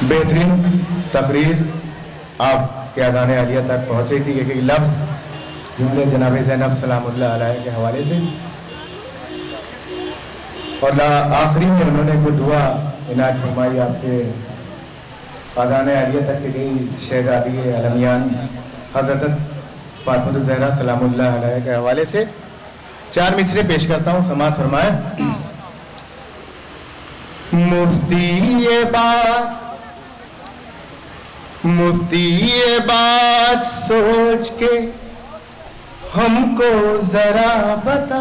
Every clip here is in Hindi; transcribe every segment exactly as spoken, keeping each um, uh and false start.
बेहतरीन तकरीर आपके अज़ान आलिया तक पहुँच रही थी। एक एक लफ्ज़ जुमले जनाब ज़ैनब सलामुल्लाह अलैहा के हवाले से, और आखिरी में उन्होंने कोई दुआ इनायत फरमाई आपके अज़ान आलिया तक की गई शहज़ादी अलमियान हज़रत फातिमा ज़हरा सलामुल्लाह अलैहा के हवाले से चार मिसरे पेश करता हूँ, समाअत फरमाए। मुफ्ती ये बात मुफ्ती ये बात सोच के हमको जरा बता,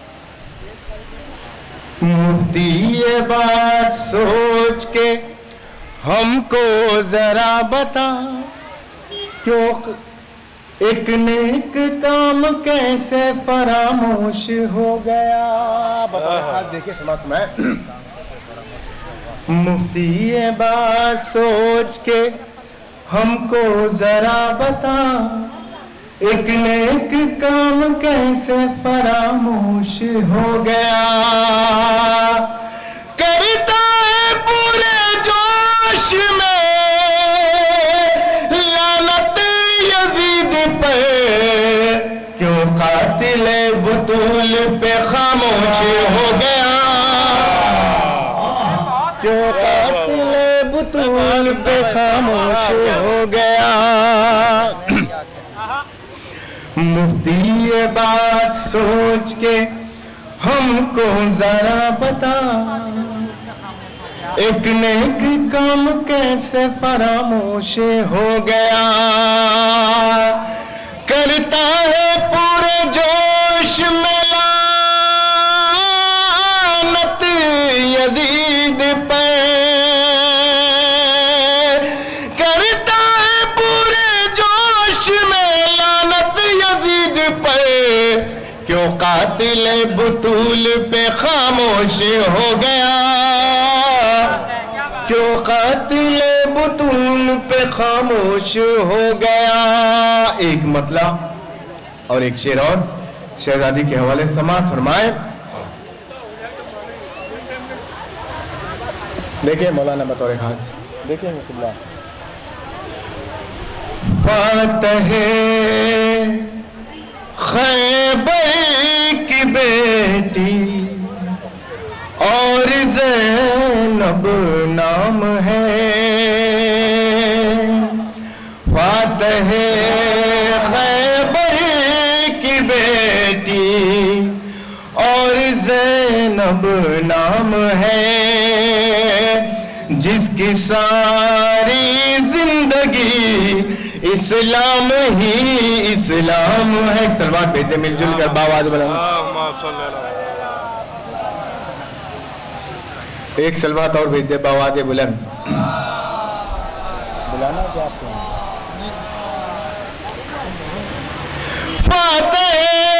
मुफ्ती ये बात सोच के हमको जरा बता, क्यों एक नेक काम कैसे फरामोश हो गया। बता देखिए समाज में। मुफ्ती ये बात सोच के हमको जरा बता, एक नेक काम कैसे फरामोश हो गया। करता है पूरे जोश में लानत यजीद पर, क्यों कातिल बुतूल पे खामोश हो गया, क्यों कातिल बुतूल पे खामोश हो गया। मुफ्ती ये बात सोच के हमको जरा बता, एक नेक काम कैसे फरामोश हो गया। करता है पूरे जोश में लानत यजीद पे, करता है पूरे जोश में लानत यजीद पे, क्यों कातिल बुतूल पे खामोश हो गया, क्यों कातिल बुतूल पे खामोश हो गया। एक मतला और एक शेर और शहजादी के हवाले समाअत फरमाए। देखिए मौलाना बतौर खास देखिए मुकुल्ला। फातहे खैबर की बेटी और ज़ैनब नाम है, फातहे खैबर की बेटी और ज़ैनब नाम है, जिसकी सारी जिंदगी इस्लाम ही इस्लाम है। सलवात भेजते मिलजुल कर बावाज़ बुलंद, एक सलवात और भेज दे बावाज़ बुलंद। बुलाना क्या आपको? फातह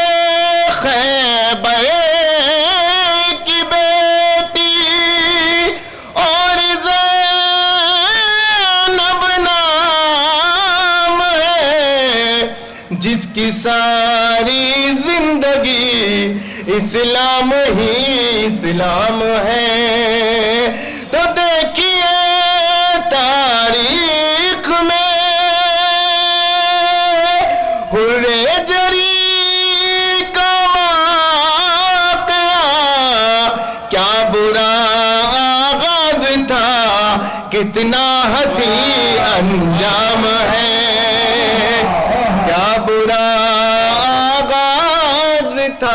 खैबर की बेटी और ज़ैनब नाम है, जिसकी सारी जिंदगी इस्लाम ही इस्लाम है। तो देखिए तारीख में हुर्रे जरी का वाक़या, क्या बुरा आगाज था कितना हसी अंजाम है, क्या बुरा आगाज था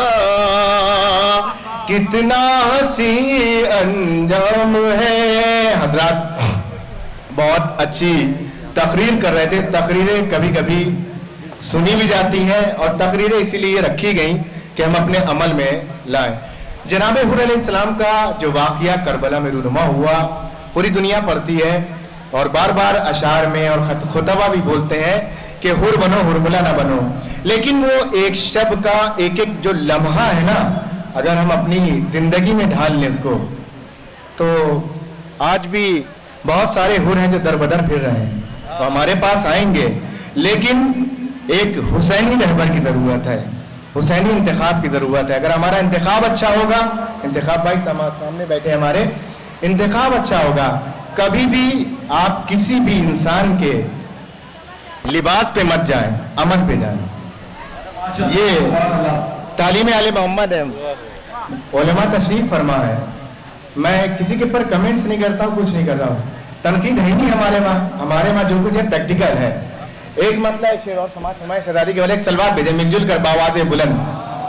कितना हसी अंजाम है। हजरात बहुत अच्छी तकरीर कर रहे थे। तकरीरें कभी कभी सुनी भी जाती हैं और तकरीरें इसीलिए रखी गई कि हम अपने अमल में लाएं। जनाब हुर अलैहिस्सलाम का जो वाक़या करबला में रूनुमा हुआ पूरी दुनिया पढ़ती है और बार बार अशार में और खुतबा भी बोलते हैं कि हुर बनो हुरमुला ना बनो, लेकिन वो एक शब का एक एक जो लम्हा है ना, अगर हम अपनी जिंदगी में ढाल लें उसको, तो आज भी बहुत सारे हुर हैं जो दर बदर फिर रहे हैं, तो हमारे पास आएंगे, लेकिन एक हुसैनी रहबर की जरूरत है, हुसैनी इंतखाब की जरूरत है। अगर हमारा इंतखाब अच्छा होगा, इंतखाब भाई सामने बैठे हमारे, इंतखाब अच्छा होगा कभी भी आप किसी भी इंसान के लिबास पे मत जाएं, अमल पे जाएं। ये तालीम आले मोहम्मद है, उलमा तशरीफ फरमा है। मैं किसी के ऊपर कमेंट्स नहीं करता हूँ, कुछ नहीं कर रहा हूँ, तनकीद है ही नहीं हमारे वहाँ। हमारे वहाँ जो कुछ है प्रैक्टिकल है। एक मतलब एक शेर और समाज समाज शहजादी के वाले एक सलवार भेजे मिलजुल कर बावाज़े बुलंद।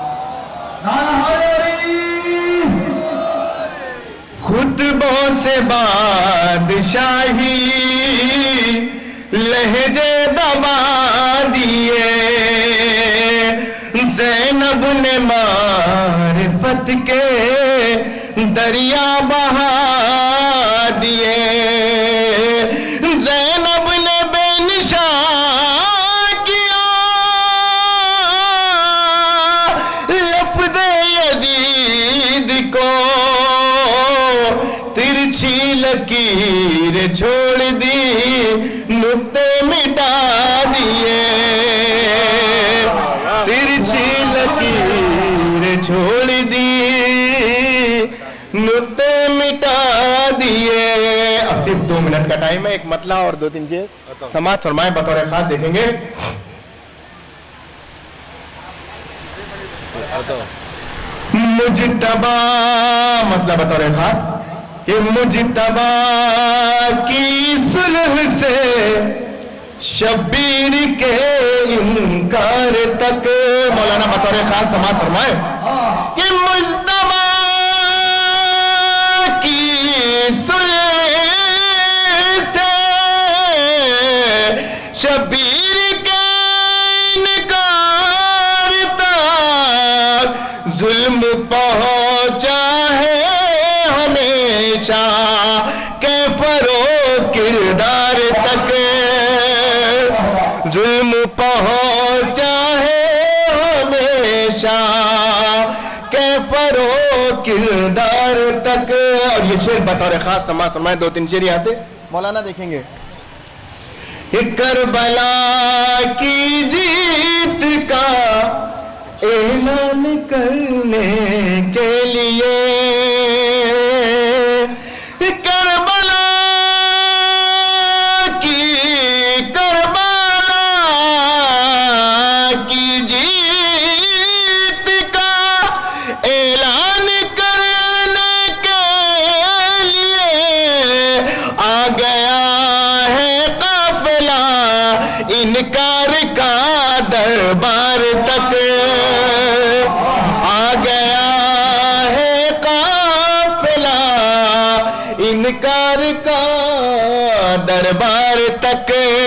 खुतबों से बादशाही लहजे दबा दिए, ज़ैनब ने मारिफत के दरिया बहा दिए, ज़ैनब ने बेनिशा किया लफ्ज़े यज़ीद को, तिरछी लकीर छोड़ दी नुक्ते मिटा दिए, तिरछी लकीर छोड़ दी नुक्ते मिटा दिए। अब सिर्फ दो मिनट का टाइम है, एक मतला और दो तीन चीज समाज फरमाए बतौर खास देखेंगे। मुजतबा मतलब बतौर खास कि मुजतबा की सुलह से शब्बीर के इनकार तक, मौलाना बतौर खास समाज फरमाए कि मुजतबा की सुलह से शब्बीर के इनकार तक जुल्म पहुंचा है हमेशा के फरो किरदार तक, जुल्म पहुंचा है हमेशा के फरो किरदार तक। और ये शेर बतौर खास समाज समाए दो तीन शेर यहाँ से मौलाना देखेंगे। ये करबला की जीत का ऐलान करने के लिए, करबला की करबला की जीत का ऐलान करने के लिए आ गया है काफिला इनकार का दरबार तक, आ गया है काफिला इनकार का दरबार तक।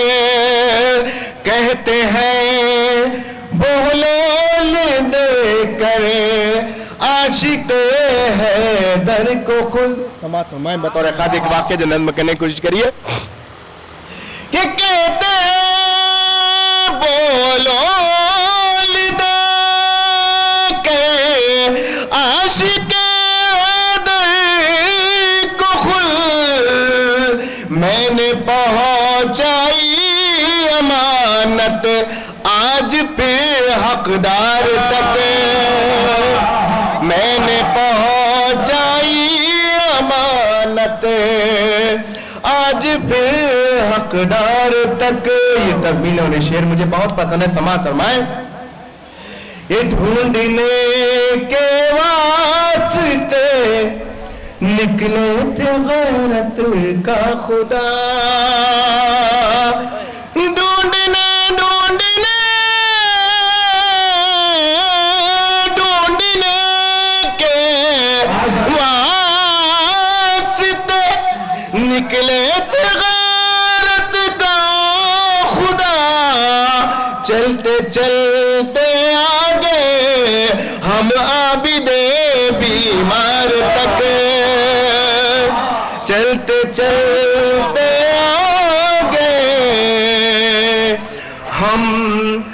कहते हैं बोलोल दे करे आशिक है दर को खुल। समाज फरमाए बतौर खास एक वाक्य जो नज़्म करने की कोशिश करिए कि कहते बोलोल दे के आशिक मैंने पहुंचाई अमानत आज फिर हकदार तक, मैंने पहुंचाई अमानत आज फिर हकदार तक। ये तज़मीन और शेर मुझे बहुत पसंद है, समाज फरमाए। ये ढूंढने के वास्ते निकले थे गैरत का खुदा, ढूंढने ढूंढने ढूंढने के वास्ते निकले थे गैरत का खुदा, चलते चलते आगे हम आबिदे बीमार तक, चलते चलते आगे हम